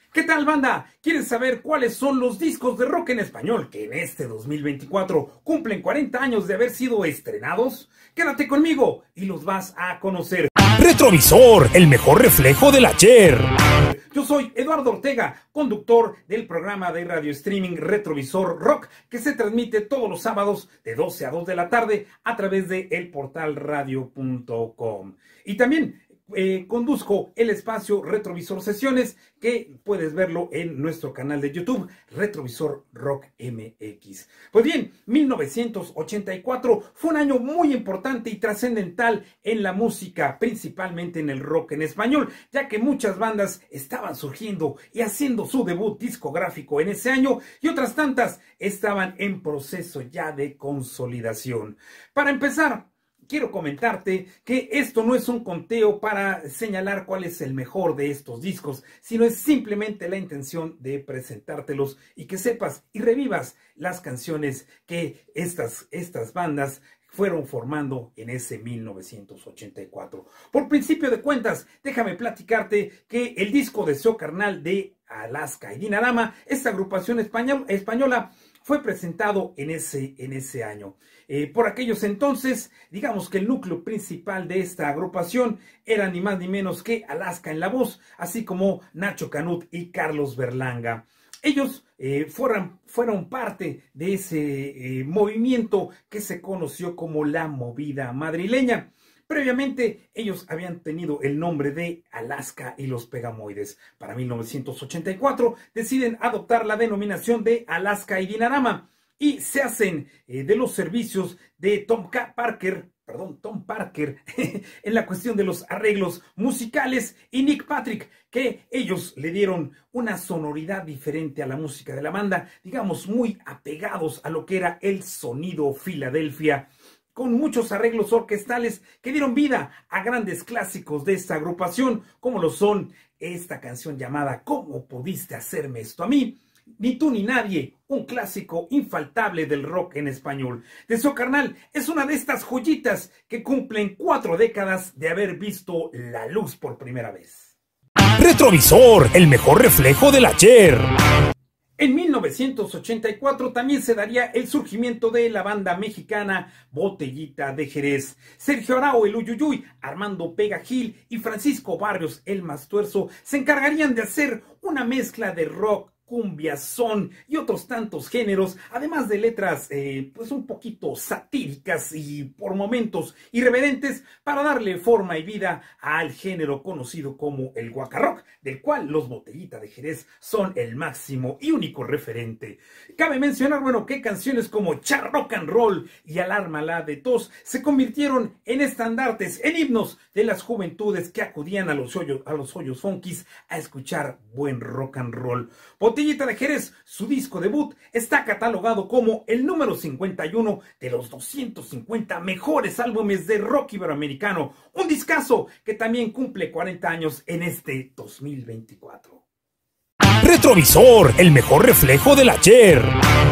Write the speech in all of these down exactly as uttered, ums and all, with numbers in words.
¿Qué tal, banda? ¿Quieres saber cuáles son los discos de rock en español que en este dos mil veinticuatro cumplen cuarenta años de haber sido estrenados? Quédate conmigo y los vas a conocer. Retrovisor, el mejor reflejo del ayer. Yo soy Eduardo Ortega, conductor del programa de radio streaming Retrovisor Rock, que se transmite todos los sábados de doce a dos de la tarde a través de el portal radio punto com. Y también Eh, conduzco el espacio Retrovisor Sesiones, que puedes verlo en nuestro canal de YouTube, Retrovisor Rock M X. Pues bien, mil novecientos ochenta y cuatro fue un año muy importante y trascendental en la música, principalmente en el rock en español, ya que muchas bandas estaban surgiendo y haciendo su debut discográfico en ese año, y otras tantas estaban en proceso ya de consolidación. Para empezar, quiero comentarte que esto no es un conteo para señalar cuál es el mejor de estos discos, sino es simplemente la intención de presentártelos y que sepas y revivas las canciones que estas, estas bandas fueron formando en ese mil novecientos ochenta y cuatro. Por principio de cuentas, déjame platicarte que el disco Deseo Carnal de Alaska y Dinarama, esta agrupación español, española, fue presentado en ese, en ese año. Eh, por aquellos entonces, digamos que el núcleo principal de esta agrupación era ni más ni menos que Alaska en la voz, así como Nacho Canut y Carlos Berlanga. Ellos eh, fueron, fueron parte de ese eh, movimiento que se conoció como la movida madrileña. Previamente, ellos habían tenido el nombre de Alaska y los Pegamoides. Para mil novecientos ochenta y cuatro deciden adoptar la denominación de Alaska y Dinarama y se hacen eh, de los servicios de Tom Parker, perdón, Tom Parker, en la cuestión de los arreglos musicales, y Nick Patrick, que ellos le dieron una sonoridad diferente a la música de la banda, digamos muy apegados a lo que era el sonido Filadelfia, con muchos arreglos orquestales que dieron vida a grandes clásicos de esta agrupación, como lo son esta canción llamada ¿Cómo pudiste hacerme esto a mí? Ni tú ni nadie, un clásico infaltable del rock en español. Deseo Carnal es una de estas joyitas que cumplen cuatro décadas de haber visto la luz por primera vez. Retrovisor, el mejor reflejo del ayer. En mil novecientos ochenta y cuatro también se daría el surgimiento de la banda mexicana Botellita de Jerez. Sergio Arao, el Uyuyuy, Armando Pega Gil y Francisco Barrios, el Mastuerzo, se encargarían de hacer una mezcla de rock, cumbia, son y otros tantos géneros, además de letras eh, pues un poquito satíricas y por momentos irreverentes, para darle forma y vida al género conocido como el guacarrock, del cual los Botellita de Jerez son el máximo y único referente. Cabe mencionar, bueno, que canciones como Char Rock and Roll y Alármala de Tos se convirtieron en estandartes, en himnos de las juventudes que acudían a los hoyos, a los hoyos funkis a escuchar buen rock and roll. Botellita de Jerez, su disco debut, está catalogado como el número cincuenta y uno de los doscientos cincuenta mejores álbumes de rock iberoamericano. Un discazo que también cumple cuarenta años en este dos mil veinticuatro. Retrovisor, el mejor reflejo del ayer.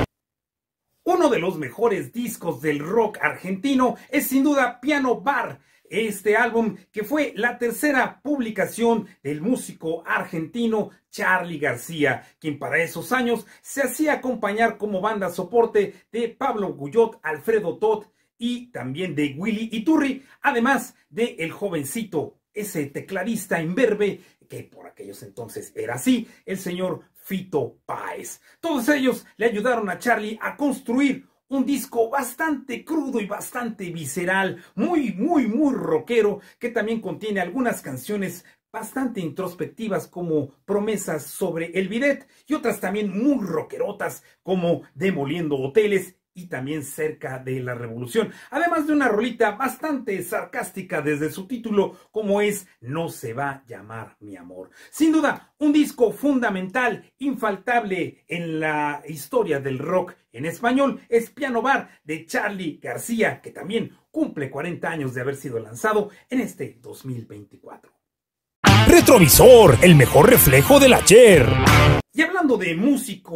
Uno de los mejores discos del rock argentino es sin duda Piano Bar. Este álbum, que fue la tercera publicación del músico argentino Charly García, quien para esos años se hacía acompañar como banda soporte de Pablo Guyot, Alfredo Tot y también de Willy Iturri, además de el jovencito, ese tecladista imberbe, que por aquellos entonces era así, el señor Fito Páez. Todos ellos le ayudaron a Charly a construir un disco bastante crudo y bastante visceral, muy, muy, muy rockero, que también contiene algunas canciones bastante introspectivas como Promesas sobre el bidet y otras también muy rockerotas como Demoliendo Hoteles y también Cerca de la Revolución, además de una rolita bastante sarcástica desde su título, como es No se va a llamar mi amor. Sin duda, un disco fundamental, infaltable en la historia del rock en español, es Piano Bar de Charly García, que también cumple cuarenta años de haber sido lanzado en este dos mil veinticuatro. Retrovisor, el mejor reflejo del ayer. Y hablando de músicos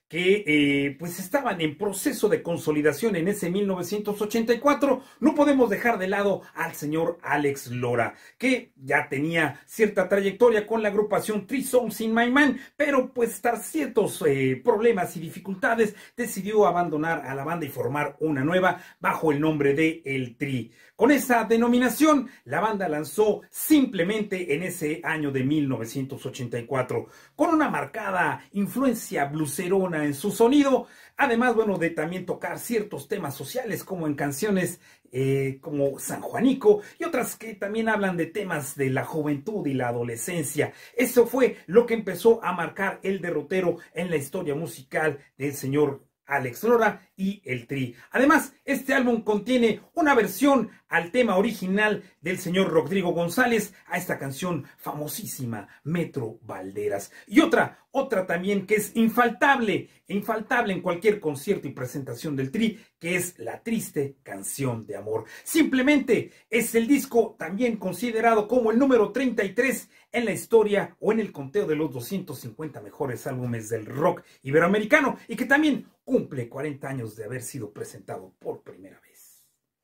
que eh, pues estaban en proceso de consolidación en ese mil novecientos ochenta y cuatro, no podemos dejar de lado al señor Alex Lora, que ya tenía cierta trayectoria con la agrupación Three Songs in My Mind, pero pues tras ciertos eh, problemas y dificultades decidió abandonar a la banda y formar una nueva bajo el nombre de El Tri. Con esa denominación, la banda lanzó Simplemente en ese año de mil novecientos ochenta y cuatro, con una marcada influencia blueserona en su sonido, además, bueno, de también tocar ciertos temas sociales como en canciones eh, como San Juanico y otras que también hablan de temas de la juventud y la adolescencia. Eso fue lo que empezó a marcar el derrotero en la historia musical del señor Alex Lora y El Tri. Además, este álbum contiene una versión al tema original del señor Rodrigo González, a esta canción famosísima, Metro Valderas. Y otra, otra también que es infaltable, infaltable en cualquier concierto y presentación del Tri, que es La Triste Canción de Amor. Simplemente es el disco también considerado como el número treinta y tres en la historia o en el conteo de los doscientos cincuenta mejores álbumes del rock iberoamericano y que también cumple cuarenta años de haber sido presentado por primera vez.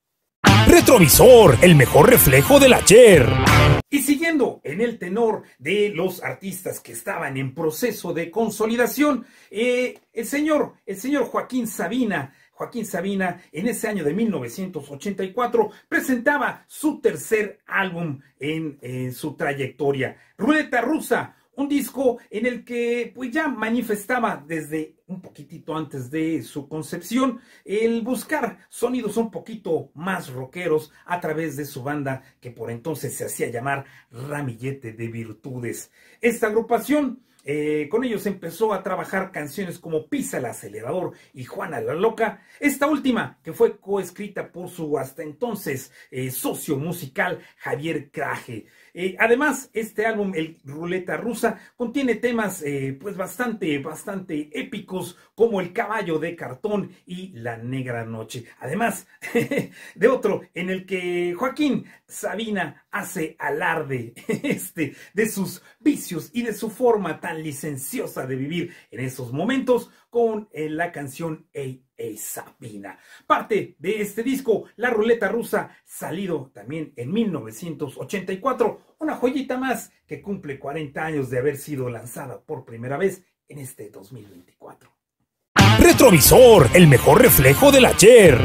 Retrovisor, el mejor reflejo del ayer. Y siguiendo en el tenor de los artistas que estaban en proceso de consolidación, eh, el señor, el señor Joaquín Sabina, Joaquín Sabina, en ese año de mil novecientos ochenta y cuatro, presentaba su tercer álbum en, en su trayectoria, Ruleta Rusa, un disco en el que pues ya manifestaba desde un poquitito antes de su concepción el buscar sonidos un poquito más rockeros a través de su banda que por entonces se hacía llamar Ramillete de Virtudes. Esta agrupación, Eh, con ellos empezó a trabajar canciones como Pisa el Acelerador y Juana la Loca, esta última que fue coescrita por su hasta entonces eh, socio musical Javier Craje. Eh, además, este álbum, el Ruleta Rusa, contiene temas eh, pues bastante, bastante épicos como El Caballo de Cartón y La Negra Noche. Además de otro en el que Joaquín Sabina hace alarde este, de sus vicios y de su forma tan licenciosa de vivir en esos momentos con eh, la canción Ey, Ey, Sabina. Parte de este disco, La Ruleta Rusa, salido también en mil novecientos ochenta y cuatro, una joyita más que cumple cuarenta años de haber sido lanzada por primera vez en este dos mil veinticuatro. Retrovisor, el mejor reflejo del ayer.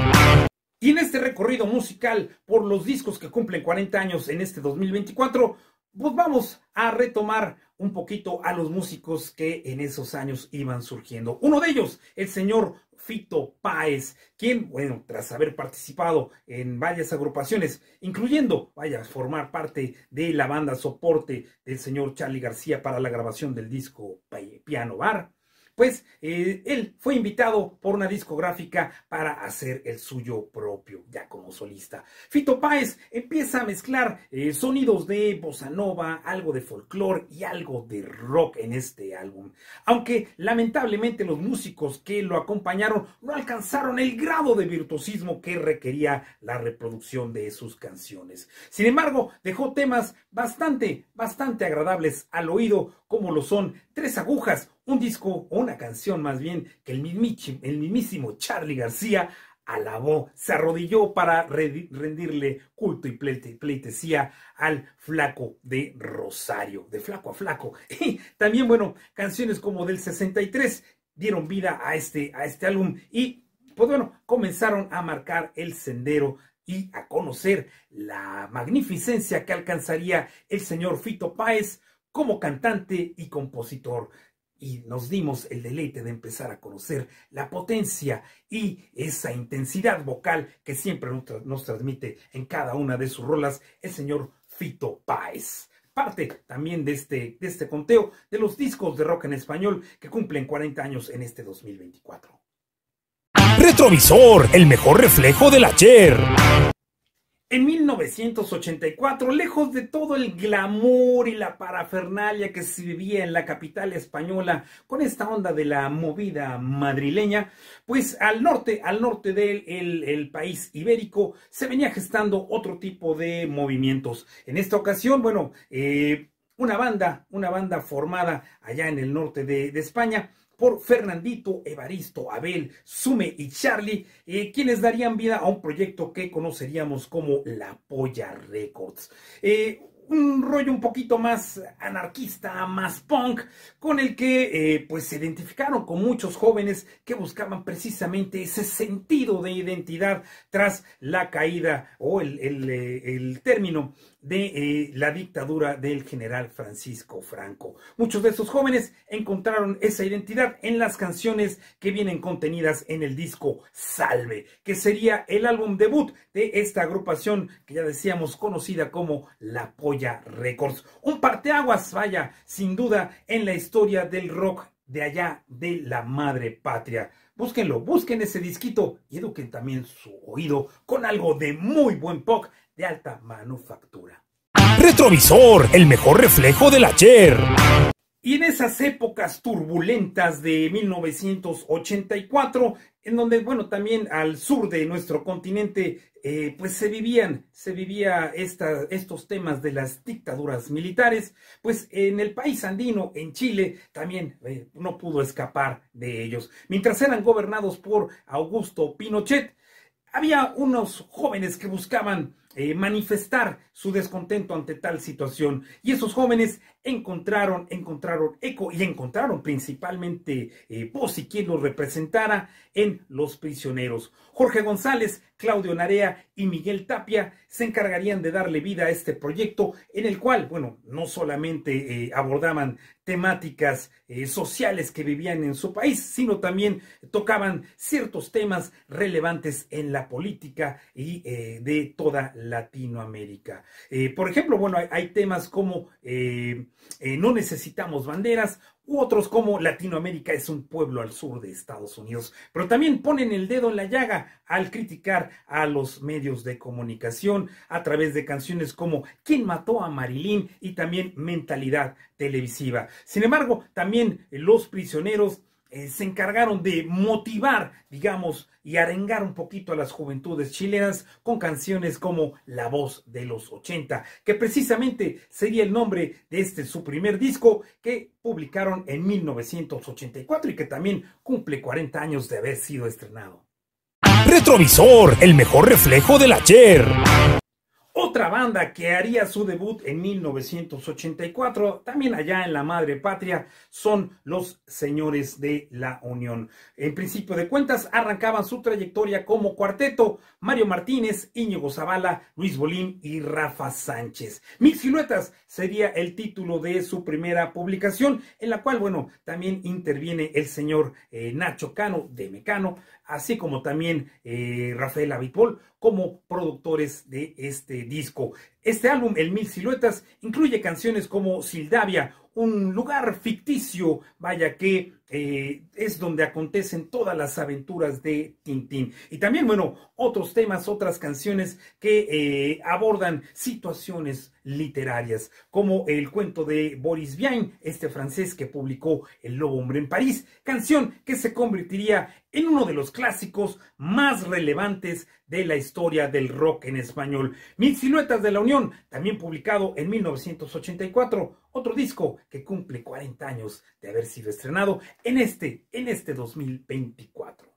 Y en este recorrido musical por los discos que cumplen cuarenta años en este dos mil veinticuatro, pues vamos a retomar un poquito a los músicos que en esos años iban surgiendo. Uno de ellos, el señor Fito Páez, quien, bueno, tras haber participado en varias agrupaciones, incluyendo, vaya, formar parte de la banda soporte del señor Charly García para la grabación del disco Piano Bar, pues eh, él fue invitado por una discográfica para hacer el suyo propio, ya como solista. Fito Páez empieza a mezclar eh, sonidos de bossa nova, algo de folclore y algo de rock en este álbum. Aunque lamentablemente los músicos que lo acompañaron no alcanzaron el grado de virtuosismo que requería la reproducción de sus canciones. Sin embargo, dejó temas bastante, bastante agradables al oído, como lo son Tres Agujas, un disco o una canción más bien que el mismísimo, el mismísimo Charly García alabó, se arrodilló para rendirle culto y pleitesía al Flaco de Rosario, de flaco a flaco. Y también, bueno, canciones como del sesenta y tres dieron vida a este, a este álbum y, pues bueno, comenzaron a marcar el sendero y a conocer la magnificencia que alcanzaría el señor Fito Páez como cantante y compositor. Y nos dimos el deleite de empezar a conocer la potencia y esa intensidad vocal que siempre nos transmite en cada una de sus rolas el señor Fito Páez. Parte también de este, de este conteo de los discos de rock en español que cumplen cuarenta años en este dos mil veinticuatro. Retrovisor, el mejor reflejo del ayer. En mil novecientos ochenta y cuatro, lejos de todo el glamour y la parafernalia que se vivía en la capital española con esta onda de la movida madrileña, pues al norte, al norte del el, el país ibérico se venía gestando otro tipo de movimientos. En esta ocasión, bueno, eh, una banda, una banda formada allá en el norte de, de España, por Fernandito, Evaristo, Abel, Sume y Charlie, eh, quienes darían vida a un proyecto que conoceríamos como La Polla Records. Eh, un rollo un poquito más anarquista, más punk, con el que eh, pues se identificaron con muchos jóvenes que buscaban precisamente ese sentido de identidad tras la caída o el, el, eh, el término de eh, la dictadura del general Francisco Franco. Muchos de esos jóvenes encontraron esa identidad en las canciones que vienen contenidas en el disco Salve, que sería el álbum debut de esta agrupación que ya decíamos conocida como La Polla Records. Un parteaguas, vaya, sin duda, en la historia del rock de allá de la madre patria. Búsquenlo, busquen ese disquito y eduquen también su oído con algo de muy buen pop de alta manufactura. Retrovisor, el mejor reflejo del ayer. Y en esas épocas turbulentas de mil novecientos ochenta y cuatro, en donde, bueno, también al sur de nuestro continente, eh, pues se vivían, se vivía esta, estos temas de las dictaduras militares, pues en el país andino, en Chile, también eh, no pudo escapar de ellos. Mientras eran gobernados por Augusto Pinochet, había unos jóvenes que buscaban eh, manifestar su descontento ante tal situación, y esos jóvenes encontraron, encontraron eco y encontraron principalmente eh, voz y quien los representara en Los Prisioneros. Jorge González, Claudio Narea y Miguel Tapia se encargarían de darle vida a este proyecto en el cual, bueno, no solamente eh, abordaban temáticas eh, sociales que vivían en su país, sino también tocaban ciertos temas relevantes en la política y eh, de toda Latinoamérica. Eh, por ejemplo, bueno, hay, hay temas como eh, eh, No necesitamos banderas, u otros como Latinoamérica es un pueblo al sur de Estados Unidos, pero también ponen el dedo en la llaga al criticar a los medios de comunicación a través de canciones como ¿Quién mató a Marilyn? Y también Mentalidad Televisiva. Sin embargo, también Los Prisioneros Eh, se encargaron de motivar, digamos, y arengar un poquito a las juventudes chilenas con canciones como La Voz de los ochenta, que precisamente sería el nombre de este su primer disco que publicaron en mil novecientos ochenta y cuatro y que también cumple cuarenta años de haber sido estrenado. Retrovisor, el mejor reflejo del ayer. Otra banda que haría su debut en mil novecientos ochenta y cuatro, también allá en la madre patria, son Los Señores de la Unión. En principio de cuentas, arrancaban su trayectoria como cuarteto: Mario Martínez, Íñigo Zavala, Luis Bolín y Rafa Sánchez. Mil Siluetas sería el título de su primera publicación, en la cual, bueno, también interviene el señor eh, Nacho Cano de Mecano, así como también eh, Rafael Abitbol, como productores de este disco. Este álbum, el Mil Siluetas, incluye canciones como Sildavia, un lugar ficticio, vaya que eh, es donde acontecen todas las aventuras de Tintín. Y también, bueno, otros temas, otras canciones que eh, abordan situaciones literarias, como el cuento de Boris Vian, este francés que publicó El Lobo Hombre en París, canción que se convertiría en uno de los clásicos más relevantes de la historia del rock en español. Mil Siluetas de la Unión, también publicado en mil novecientos ochenta y cuatro, otro disco que cumple cuarenta años de haber sido estrenado en este, en este dos mil veinticuatro.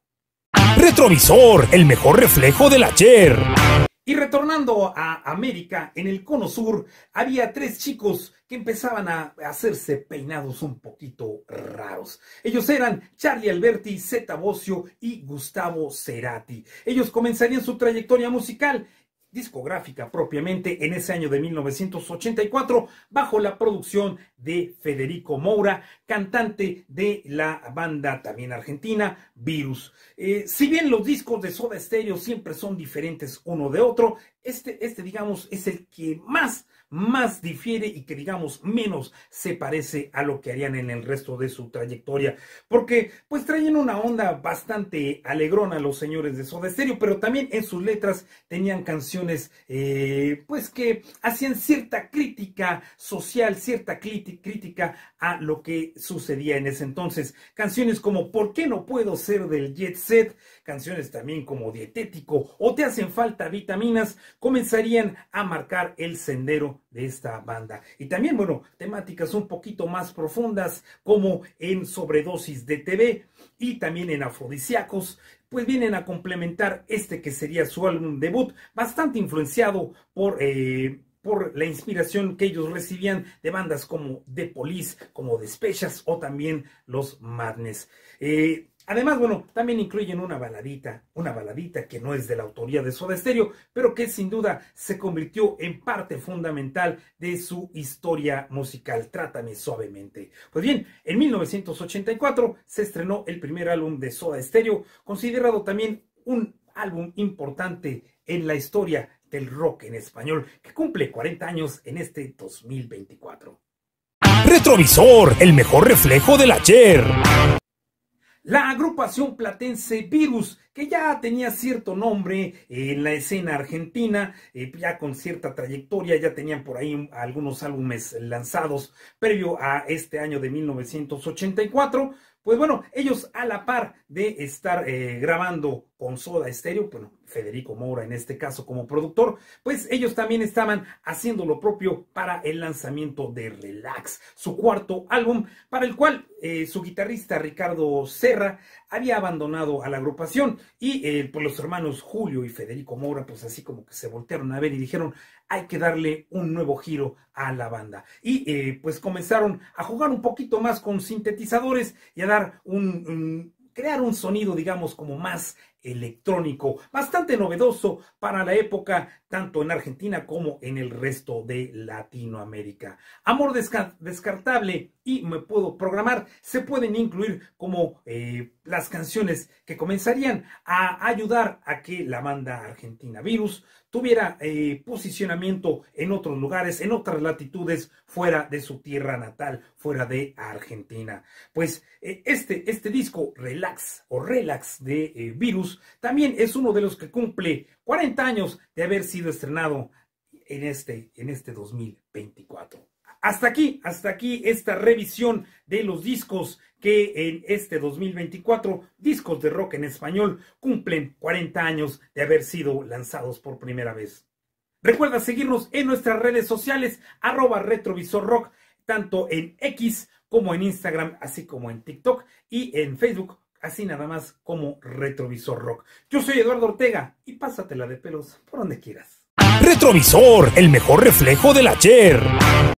Retrovisor, el mejor reflejo del ayer. Y retornando a América, en el Cono Sur, había tres chicos que empezaban a hacerse peinados un poquito raros. Ellos eran Charlie Alberti, Zeta Bosio y Gustavo Cerati. Ellos comenzarían su trayectoria musical discográfica propiamente en ese año de mil novecientos ochenta y cuatro bajo la producción de Federico Moura, cantante de la banda también argentina Virus. Eh, si bien los discos de Soda Stereo siempre son diferentes uno de otro, este, este digamos es el que más más difiere y que digamos menos se parece a lo que harían en el resto de su trayectoria, porque pues traían una onda bastante alegrona los señores de Soda Stereo, pero también en sus letras tenían canciones eh, pues que hacían cierta crítica social, cierta crítica a lo que sucedía en ese entonces. Canciones como ¿Por qué no puedo ser del Jet Set?, canciones también como Dietético o Te hacen falta vitaminas, comenzarían a marcar el sendero de esta banda. Y también, bueno, temáticas un poquito más profundas, como en Sobredosis de T V y también en Afrodisíacos, pues vienen a complementar este que sería su álbum debut, bastante influenciado por... Eh, por la inspiración que ellos recibían de bandas como The Police, como Despechas o también los Madness. Eh, además, bueno, también incluyen una baladita, una baladita que no es de la autoría de Soda Stereo, pero que sin duda se convirtió en parte fundamental de su historia musical, Trátame Suavemente. Pues bien, en mil novecientos ochenta y cuatro se estrenó el primer álbum de Soda Stereo, considerado también un álbum importante en la historia del rock en español, que cumple cuarenta años en este dos mil veinticuatro. Retrovisor, el mejor reflejo del ayer. La agrupación platense Virus, que ya tenía cierto nombre en la escena argentina, eh, ya con cierta trayectoria, ya tenían por ahí algunos álbumes lanzados previo a este año de mil novecientos ochenta y cuatro, pues bueno, ellos a la par de estar eh, grabando con Soda Stereo, bueno, Federico Moura en este caso como productor, pues ellos también estaban haciendo lo propio para el lanzamiento de Relax, su cuarto álbum, para el cual eh, su guitarrista Ricardo Serra había abandonado a la agrupación y eh, pues los hermanos Julio y Federico Moura pues así como que se voltearon a ver y dijeron, hay que darle un nuevo giro a la banda. Y eh, pues comenzaron a jugar un poquito más con sintetizadores y a dar un, un crear un sonido, digamos, como más electrónico, bastante novedoso para la época, tanto en Argentina como en el resto de Latinoamérica. Amor desca descartable y Me Puedo Programar se pueden incluir como eh, las canciones que comenzarían a ayudar a que la banda argentina Virus tuviera eh, posicionamiento en otros lugares, en otras latitudes, fuera de su tierra natal, fuera de Argentina. Pues eh, este, este disco, Relax o Relax de eh, Virus, también es uno de los que cumple cuarenta años de haber sido estrenado en este, en este dos mil veinticuatro. Hasta aquí, hasta aquí esta revisión de los discos que en este dos mil veinticuatro, discos de rock en español, cumplen cuarenta años de haber sido lanzados por primera vez. Recuerda seguirnos en nuestras redes sociales, arroba retrovisorrock, tanto en X como en Instagram, así como en TikTok y en Facebook, así nada más como Retrovisor Rock. Yo soy Eduardo Ortega y pásatela de pelos por donde quieras. Retrovisor, el mejor reflejo del ayer.